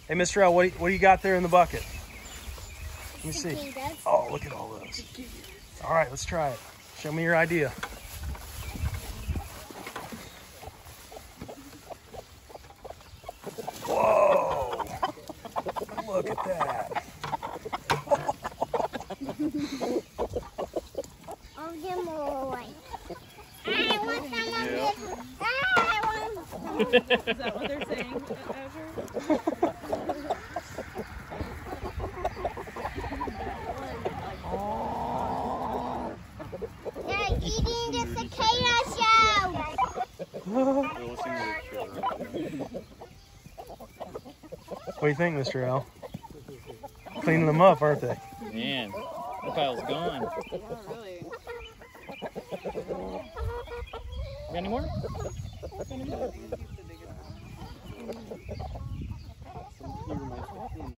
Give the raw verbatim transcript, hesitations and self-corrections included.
Hey, Mister L, what do, you, what do you got there in the bucket? Let me see. Cicadas. Oh, look at all those. All right, let's try it. Show me your idea. Whoa! Look at that. I'll give more away. I want some of this. I want. Is that what they're saying, Azure? They're eating the cicada show. What do you think, Mister L? Cleaning them up, aren't they? Man, that pile's gone. Yeah, really. Got any more? Got any more?